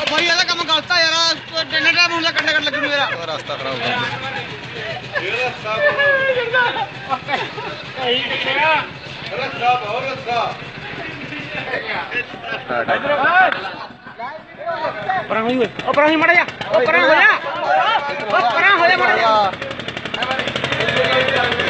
भाई ਇਹਦਾ ਕੰਮ ਗਲਤ ਆ ਯਾਰ ਡੰਡਾ ਟਾਈਮ ਹੁੰਦਾ ਕੰਡਾ ਕੱਟ ਲੱਗੂ ਮੇਰਾ ਰਸਤਾ ਖਰਾਬ ਹੋ ਗਿਆ ਇਹ ਰਸਤਾ ਸਹੀ ਟਿਕਿਆ ਰਸਤਾ ਬਹੁਤ ਰਸਤਾ ਪਰਾਂ ਹੋਈ ਉਹ ਪਰਾਂ ਹੀ ਮੜ ਜਾ ਉਹ ਪਰਾਂ ਹੋ ਜਾ ਉਹ ਪਰਾਂ ਹੋ ਜਾ ਮੜ ਜਾ